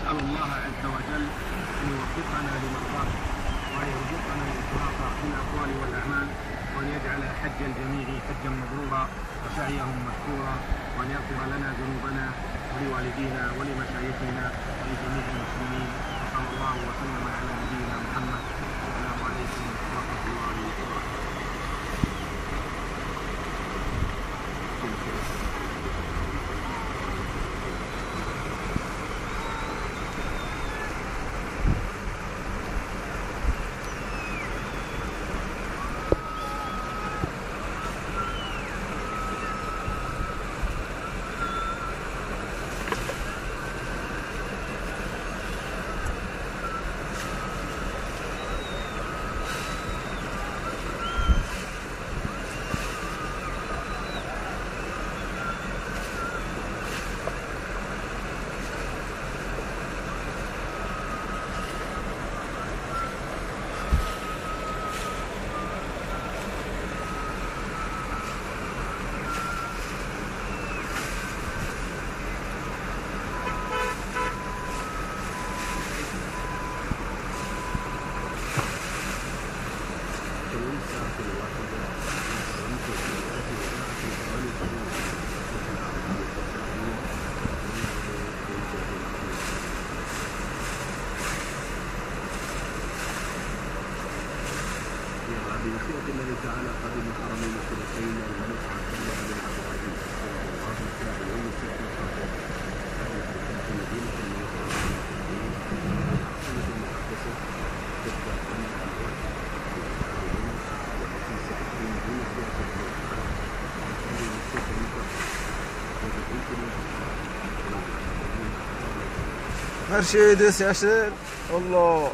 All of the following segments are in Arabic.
نسأل الله عز وجل أن يوفقنا لمرضاته وأن يرزقنا الإخلاص في الأقوال والأعمال، وأن يجعل حج الجميع حجا مبرورا وسعيهم مشكورا، وأن يغفر لنا ذنوبنا ولوالدينا ولمشايخنا ولجميع المسلمين. وصلى الله وسلم على نبينا محمد. السلام عليكم ورحمة الله وبركاته. بمشيئة الله تعالى قادم الحرمين الشريفين الملك عبد الله بن عبد العزيز الله مفتاح اليوم السبت القادم في مدينة المنصورة العاصمة المقدسة تبدأ من الأول والتي ستكون دون سياسة الدولة هذه السياسة مرسيدس يا شيخ الله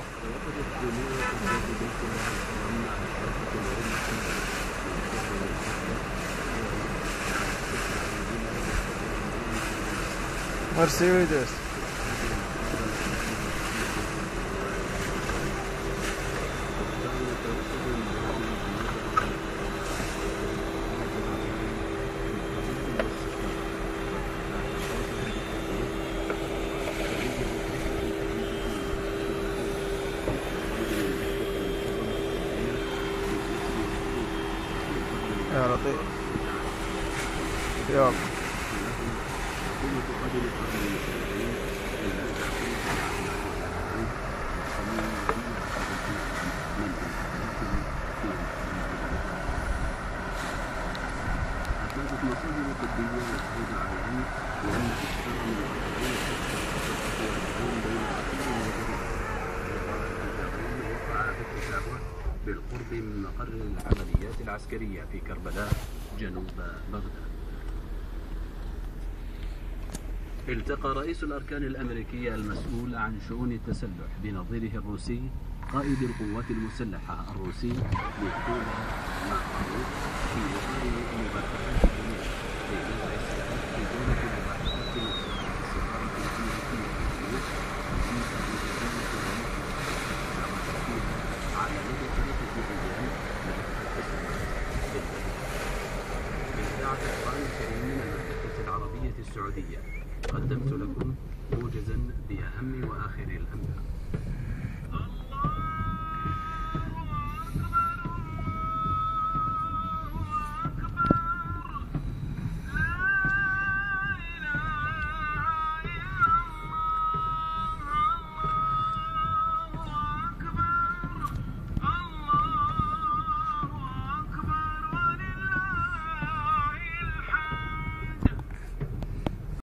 مرسيدس يا لطيف يلا مصادر طبية وشهود عيان وأن أكثر من 40 بين وقع في التسابق بالقرب من مقر العمليات العسكرية في كربلاء جنوب بغداد. التقى رئيس الأركان الأمريكية المسؤول عن شؤون التسلح بنظيره الروسي قائد القوات المسلحة الروسي نيكولا ماكاروف في إطار مباحثات الجنوب لنزع السلاح في جولة مباحثات مؤتمر السفارة الأمريكية في تونس ومنشأ مجلة على مدى 3 أيام لفتح السفارة بالبلد. إذاعة القرآن الكريم من المملكة العربية السعودية قدمت لكم موجزا بأهم وآخر الأنباء.